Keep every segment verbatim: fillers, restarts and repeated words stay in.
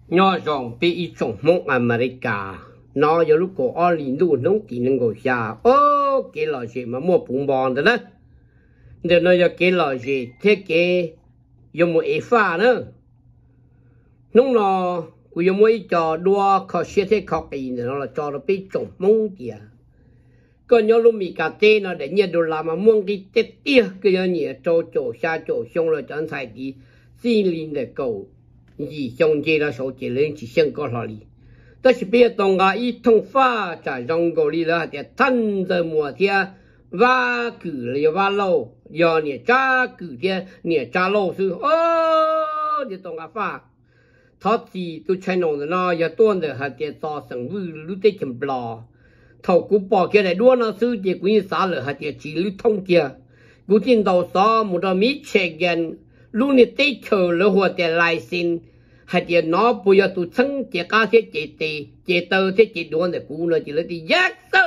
nhỏ rộng bị ít trong mông America nó giờ lúc có ở liên đô nông kỹ năng của xa ô cái là gì mà mua bún bò đó đó để nó giờ cái là gì thế cái dùng một ít pha nữa nông nó cũng dùng một ít cho đua khó xếp thế khó cái gì nó là cho nó bị trong mông kìa còn nhớ lúc mình cả tên nó để nhận đồ làm mà mua cái tết tia cái giờ nhỉ cho chỗ xa chỗ xong rồi chẳng phải đi xin linh để cầu gì xong chơi là số chỉ lên chỉ xem có là đi đó là bây giờ tổng cái ít thông pha trả trong cầu đi là để thân giờ mùa thiên và cử là và lâu giờ nhỉ cha cử thiên nhỉ cha lâu sư ô để tổng cái pha thoát gì tôi chơi nông nó giờ tuần để hạt để cho sinh vui lúc tết chấm bò thầu cú bỏ cái này đua nó sư chỉ cũng như xã lửa hạt để chỉ lưu thông kia cú tin đầu số một đôi mít che gen lúc này tết chờ lửa hoa để lại xin hạt để nó bây giờ tụi thân chỉ cá thế chỉ tì chỉ tơ thế chỉ đua để cú nó chỉ là đi giác sơ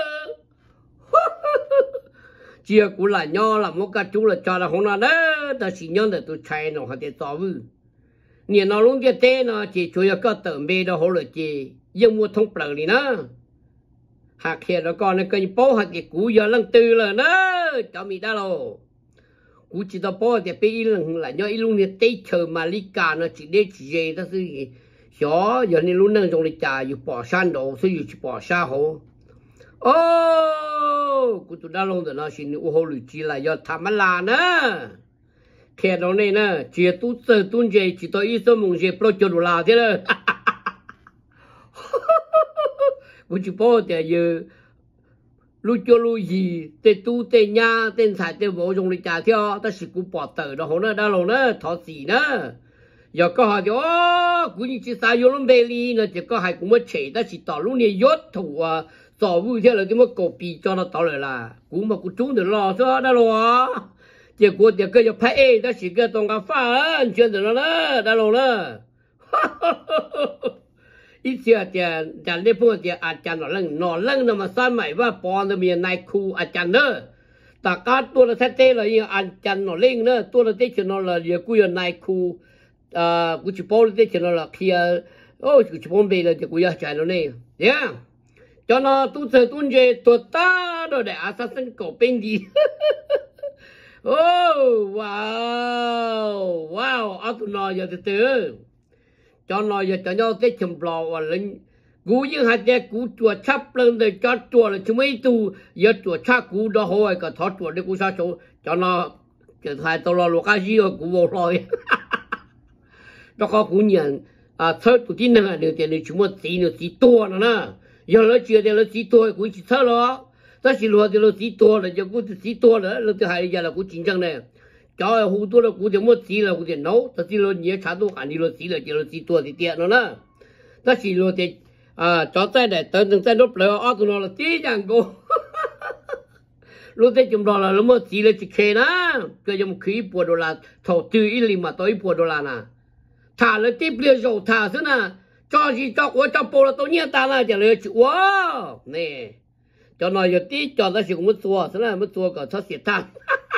chia cú là nho là một cái chú là cho là không là đó ta chỉ nhớ là tụi chạy nó hạt để cho vui nè nó luôn cái tên nó chỉ chủ yếu có tởm bê đó hỗ trợ chỉ dùng mua thông bờ đi nữa hạt kia nó còn nó cần bố hạt cái cú giờ lần tư là nó cho mình đã rồi cú chỉ tao bố thì bây lần là do luôn này tây chờ mà lý cả nó chỉ để chỉ về đó chứ gì gió giờ này luôn năng trong lịch trảอยู่bỏ san đồ chứอยู่bỏ sa hồ ô cú tụi đã luôn rồi nó xin u hồ lụy chỉ là do tham là nữa kia đó này nè chỉ tu sơ tu dễ chỉ tôi ít số mong dễ pro cho đồ là thế đó cú chỉ bỏ thì giờ lúc cho lúc gì tê tu tê nhà tê xài tê vô dùng lịch trả theo ta chỉ cú bỏ tờ đó hồ nó đã lâu nữa thọ gì nữa giờ có họ thì ô cú như chỉ xài vô luôn bê li nó chỉ có hai cú mới chạy ta chỉ tỏ lúc này yết thủ à tỏ vui thế là cái mất cổ bì cho nó tỏ lại là cú mà cú trúng được lo cho đã lo结果这个要拍 A， 但是个东个饭选择了呢，大佬呢，一些的在那部的阿家那人那人那么三买ว่าปอน那边内裤อาจารย์เนอะแต่การตัวเราเต้เลยอาจารย์那人呢ตัวเราเต้ชนะเรา也กู要内裤อ่ากูจะ包เราเต้ชนะเราเคลียร์โอ้กูจะพร้อมไปเลยจะกูอยากใจเราเนี่ยเนี่ยจนเราตู้เสือตู้เจตัวตาเราได้อาสาสังกัดเป็นดีoh wow wow ở tụi nó giờ từ từ cho nó giờ cho nhau tết chầm lò và lên cú những hạt trẻ cú chùa chắp lên để cho chùa là chúng mấy tu giờ chùa chắp cú đó hồi cả thoát chùa để cú sao chỗ cho nó trở thành tao lo lo cái gì ở cú vô rồi đó có cú nhận à thớt của tin là được tiền để chúng một tí nữa tí tua nữa nè giờ nó chưa để nó tí tua cú chỉ thớt đó ta chỉ lo thì lo tí tua là cho cú tí tua nữa lo thứ hai giờ là cú chính trang này cho hú tua là cú thì mất tí là cú thì nấu ta chỉ lo nhớ trả đồ ăn đi lo tí là chỉ lo tí tua thì tiện nữa nè ta chỉ lo thì à cho tay để tới từng tay đốt lửa ở tụi nó là tí chẳng cô lúc đấy chúng nó là nó mất tí là chỉ khe na cái giống khí bùa đồ là thầu tư ít lì mà tới bùa đồ là nè thả là tiếp liền rồi thả thế nè cho gì cho của cho bùa là tôi nhớ ta là chỉ là chịu wow nè cho nó giờ tí cho nó chỉ cũng mất xua thế là mất xua cả thoát xiết thang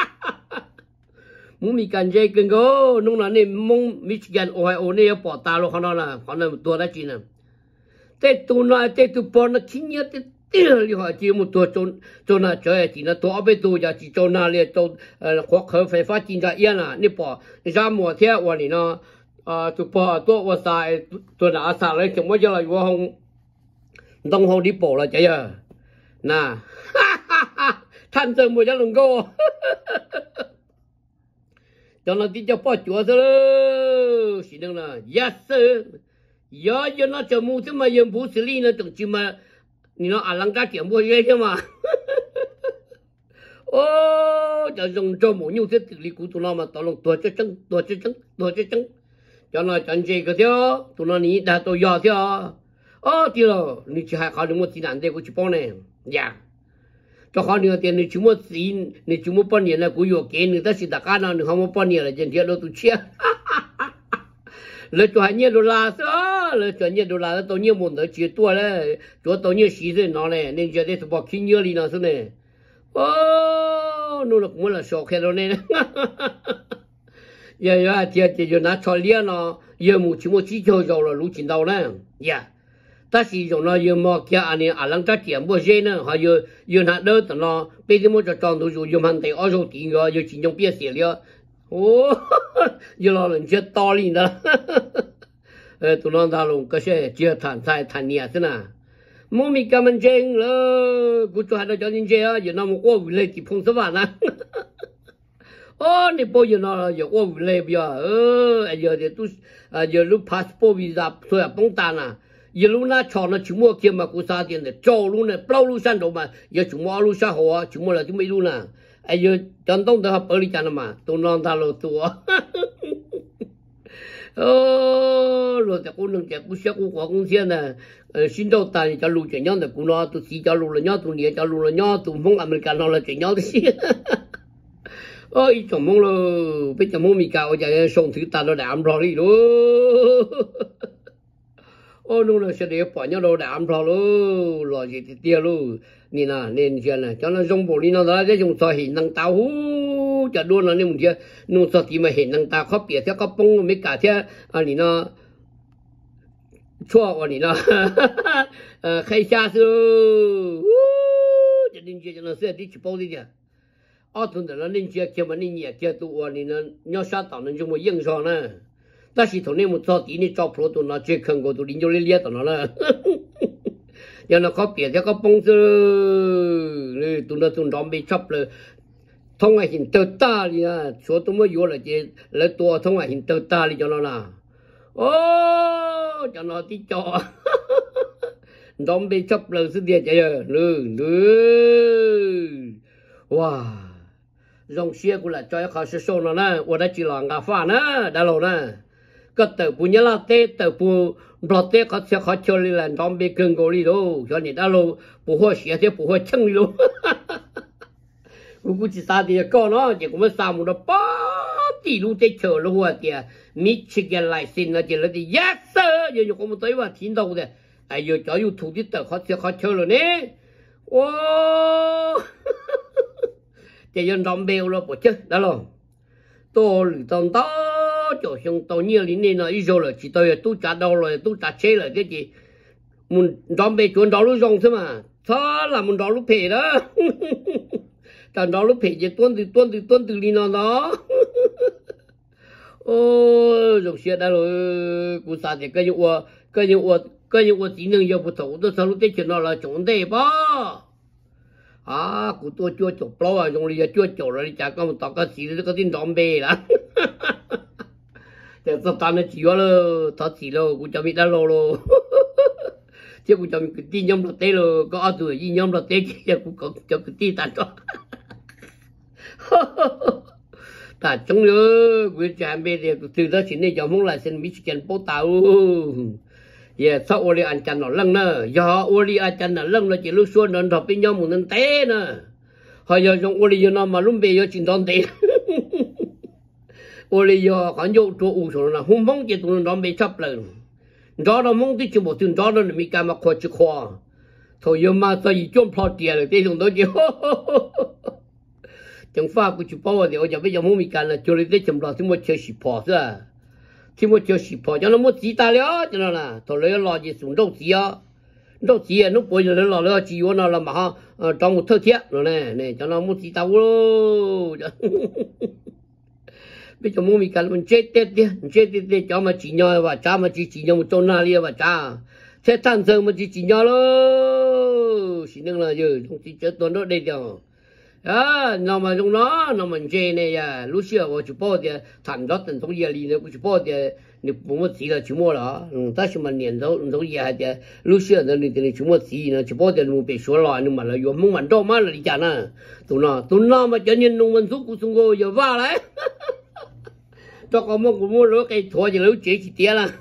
muốn mi cần dây cần go nung là nên mong Michigan Ohio này bỏ ta luôn nó là họ là một tua đó chỉ nè tết tu nói tết tu bỏ nó chính nhớ tết tiêu li họ chỉ một tua trốn trốn là chơi chỉ là tua ở bên tu giờ chỉ trốn nào liền trốn khoa khởi phải phát triển ra yên à nè bỏ ra mùa thếวันนี้เนาะอ่าtu bỏ tuaว่าใส่ตัวหนาใส่เลยจะไม่จะอะไรว่าห้องต้องห้องที่bỏ là chạy à nèท่านเจอมวยจะลงโก้cho nó tí cho bỏ chúa rồi chỉ đừng là yes sir giờ giờ nó chờ mua thế mà giờ bố xử lý nó tưởng chỉ mà nó ăn lăng cá chuyện mua ghê chứ mà ô cho dùng cho mỗi nhiêu thế xử lý của tụi nó mà tao lòng tua cho trứng tua cho trứng tua cho trứng cho nó chẳng gì cái theo tụi nó ní đã tôi giờ theo ô thì rồi ní chỉ hai khó được một tí nạn đây của chị bao này dạ cho họ nhiều tiền thì chúng một gì thì chúng một bao nhiêu là cũng有给你但是大家呢你không một bao nhiêu là tiền tiền đâu tụi chia lấy cho hai nhiêu đô la sao lấy cho nhiêu đô la tôi nhiều muốn tới chia tua đấy cho tôi nhiều xí rồi nó này nên giờ đây tôi bảo kinh nhiều đi nó thế này ô nó là cũng là sọc hết rồi này giờ giờ thì thì giờ nó cho liền nó giờ mu chỉ mu chỉ cho rồi là lũ chín đầu nè yeah ta sử dụng nó giờ mà kia anh ấy anh ta tiền mua gì nữa hay giờ giờ nó đỡ tao nó bây giờ mua cho tròn đồ dùng hàng tay ở trong tiền rồi giờ chỉ dùng bia xỉa liền ô giờ nó lần chết to lên đó ờ tụi nó ta luôn cái xe chưa thành sai thành nhẹ thế nào mua mi cái mình chơi rồi cứ cho hai đứa cho nên chơi á giờ nó một qua về lấy chỉ phong số vạn á ô này bây giờ nó giờ qua về lấy bây giờ ờ giờ thì tôi giờ lúc passport visa thôi à bông tan à giờ lúc nào cho nó chúng mua kia mà cũng sao tiền để trâu luôn này bao lúc sang đâu mà giờ chúng mua lúc sang hồ chúng mua là chúng mấy luôn à ai giờ chân đông đó hợp lý chăng mà tôi non ta lo tua ờ rồi thì cũng đừng chạy cũng sẽ cũng có cũng sẽ nè xin đầu ta cho lù chuyện nhau là cũng nó tôi chỉ cho lù là nhau tôi nhớ cho lù là nhau tôi không American nó là chuyện nhau đấy ôi chồng mong lo bây giờ mong mi cao giờ送thứ ta nó đảm rồi đi luôn ô nó là sẽ để bỏ nhau đồ đảm rồi luôn rồi gì thì tiêu luôn nè nè nên chuyện này cho nó dùng bộ đi nó đó cái dùng soi hình năng tao hú chả đuôn là nên một chuyện nó soi thì mà hình năng tao khó biệt theo có bông mấy cả thế à nè nó chua à nè nó khai xa xưa cho nên chuyện cho nó sẽ đi chụp bao đi chứ ở thôn đó nó nên chuyện kia mà nên nhẹ kia tụ à nè nó nhau sát tao nó dùng một yên sao nè ta chỉ thằng này một số tí này cho pro tụi nó chơi khăn của tụi lính cho liên tụi nó là giờ nó có biệt cho có bông sư tụi nó tụi nó bị chấp là thông ngày hình tơ ta đi à số tụi mới vô là chỉ lấy tua thông ngày hình tơ ta đi cho nó là ô cho nó tí cho nó bị chấp là sự điện chạy rồi nữa nữa wow dòng xe của là cho họ sẽ số nó nè và đã chỉ là ngã phá nè đã lâu nè cái tờ bún nhá là tê tờ bún bọt tê có sẽ khó chơi là nó bị cứng gò đi đâu cho nên đã lâu bù hoa xé thế bù hoa chân đi luôn cũng chỉ sao thì có nó chỉ cũng mới sao một nó bá tỷ luôn tê chờ luôn à kìa Michigan lại xin là chỉ là thì yes sir giờ cũng một tới và thiên đầu đấy ai giờ cho YouTube thì tờ khó sẽ khó chơi rồi nè wow chỉ dân đom bèo rồi bộ chứ đó rồi tôi tao đó chỗ xong tôi nhiều lý nên là ý rồi là chỉ tôi tôi trả đâu rồi tôi trả chế là cái gì muốn đom bèo chuẩn đó lúc rong thôi mà đó là muốn đó lúc phê đó còn đó lúc phê chỉ tuân từ tuân từ tuân từ lý nó đó ô rồi xe đó rồi cũng sao thì cái như ua cái như ua cái như ua chỉ nên giờ bộ thủ tôi sao lúc tết chuyện nó là chuẩn đề ba à cụ tôi chưa chụp lâu à trong này chưa chụp rồi chả có một tao cái gì đó có tin đom bê là thì tao tao nó chỉ có là tao chỉ là cụ cho mình đã lâu rồi chứ cụ cho mình cái tin nhom là tê rồi có ở tuổi gì nhom là tê chứ cụ có cho cái tin tàn cho ta trong nữa cụ cho anh bê thì từ đó chỉ nên cho mong lại xin Michigan bố tao yeah sao ô li anh chăn nó lăng nè do ô li anh chăn nó lăng nó chỉ lúc xuân nó thọ bên nhau một lần té nè hồi giờ trong ô li nó mà lúc bây giờ chỉ đón té ô li giờ còn dụ chỗ u số là hung phong chỉ tụi nó bị chấp lần đó nó mong tí chịu một tuần đó nó bị cam mà khoa chịu khoa thôi giờ mà sao gì chôn plot tiền rồi tí chúng tôi chịu chẳng pha của chịu bao giờ giờ bây giờ muốn bị cam là cho lấy tí chấm lo thì một chơi xịt phò thôi thì một chiều xịt phò cho nó một chỉ ta了cho nó là thôi lấy lo gì xuống đâu chỉ á đâu chỉ à nó bây giờ lấy lo lấy chỉ vô nó là mà ha trong một thơ thiết rồi nè nè cho nó một chỉ tao luôn bây giờ mua mình cần mình chết chết đi chết chết đi cho mà chỉ nhau và cha mà chỉ chỉ nhau một chỗ nào đi và cha thế thằng giờ mà chỉ chỉ nhau luôn xin đừng là giờ không chỉ chết tuần đó đây đâu à nó mà trong nó nó mình chơi này à lúc xưa我就报的谈到等从夜里呢我就报的你不么急了就么了嗯但是嘛年头从夜还的lúc xưa呢你你就么急呢就报的你别说了你嘛了有梦晚到嘛了你讲呢都那都那么叫你农民族古中国有话来cho có một cái mua lúa cây thua thì lúa chế chỉ tiếc là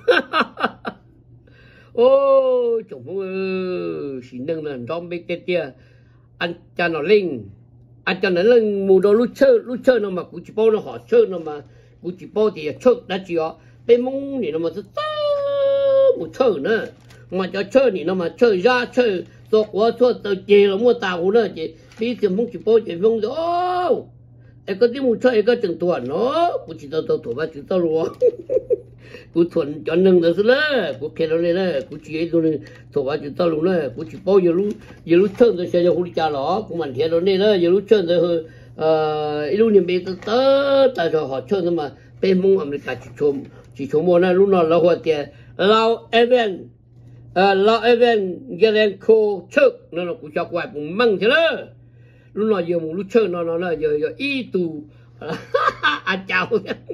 ô chồng ơi xin đừng là trong bên kia kia anh cha nó linh anh cho nó lên mù đồ lúc chơi lúc chơi nó mà cũng chỉ bao nó họ chơi nó mà cũng chỉ bao thì chơi đã chỉ có bên mông thì nó mà rất một chơi nữa mà cho chơi thì nó mà chơi ra chơi rồi quá chơi từ chiều là mua tàu nữa chị bây giờ mông chỉ bao chỉ mông rồi em có tiếng một chơi có chừng tuần nó cũng chỉ tao tao thủ ba chữ tao luôn cũng thuần cho nâng đó nữa cũng kêu nó này cũng chỉ ấy thôi thủ ba chữ tao luôn này cũng chỉ bao giờ lúc giờ lúc chơi rồi sẽ cho huli cha nó cũng mình theo nó này đó giờ lúc chơi rồi ờ lúc niệm bây tớ tại sao họ chơi mà bên mông America chỉ chôm chỉ chôm một này lúc nào là hoa tiền lao event ờ lao event cái cô chơi nó là cũng cho quay cũng măng thế đó lúc nào giờ một lúc chơi nó nó là giờ giờ y tù à chào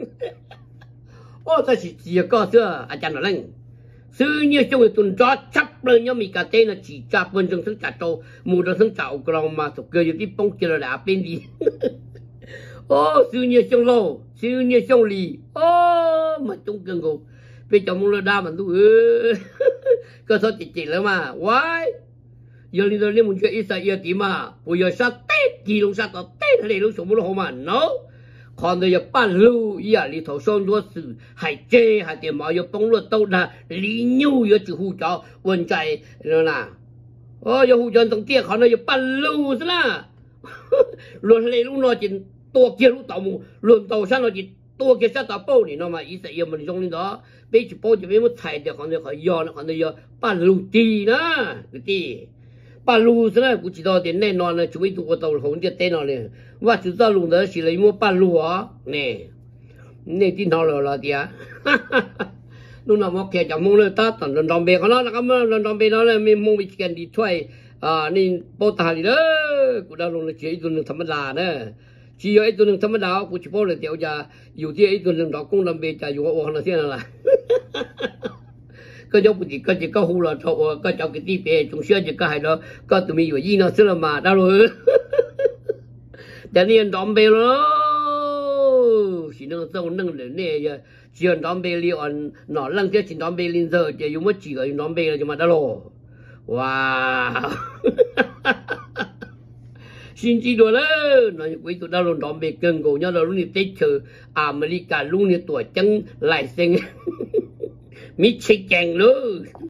ô ta chỉ chỉ có thưa à chàng nó lên sư như trong cái tuần gió chấp lên nhau mình cả tên là chỉ chấp bên trong thân cả trâu mù trong thân chảo còn mà thuộc cơ đi bông kia là đã bên đi ô sư như trong lô sư như trong lì ô mà trong cơn gù bây giờ muốn là đa mà tôi cơ sở chỉ chỉ là mà why giờ đi rồi muốn chơi ít sai ít tí mà bây giờ sát tết kỳ long sát tết hay là lúc sống muốn hồ mà nó còn bây giờ ban lưu ý à lý thầu son đua sự hay chê hay tiền mà giờ bông luật đâu là lý nhu giờ chỉ hú cho quân chạy rồi là ơ giờ hú cho tổng tiết còn giờ ban lưu thế là luôn lấy lúc nó chỉ tua kia lúc tàu luôn tàu sang nó chỉ tua kia sát tàu bao thì nó mà ý sai mình trong đó bây giờ bao giờ bây giờ thay được còn giờ khỏi giờ nó còn giờ ban lưu tì đó cái tì ba lù thế này cũng chỉ đào tiền này nó là chuẩn bị tụ tàu hồng tiền tên nó này và chúng ta lùng đó chỉ lấy mua ba lù á nè nè tin họ là là tiền lúc nào mà kẹt chẳng mongเลยta tận lần đồng bèเขาnó là cái lần đồng bè nó là mình mong bị kẹt đi thuê à nên bao tài đi đó cũng đã lùng là chỉตัวหนึ่งธรรมดาnè chỉ ởตัวหนึ่งธรรมดาcũng chỉ bao là tiểu gia อยู่ที่ ตัวหนึ่ง đó cũng làm bèจะอยู่ở hàng là là cái dấu bút cái chỉ có hú là thọ cái cháu cái tí bè chúng xưa chỉ có hai đó có tụi mình gì nó xưa là mà đâu rồi để nên đóng bè rồi chỉ能sâu nâng để nè giờ chỉ đóng bè li on nó lăng cái chỉ đóng bè lên giờ chỉ dùng mất chỉ ở đóng bè là mà đâu rồi wow xin chỉ rồi đấy nói quý tụi đâu rồi đóng bè cần gỗ nhau là lúc này tết chờ America lúc này tuổi chân lại sinh Michigan luôn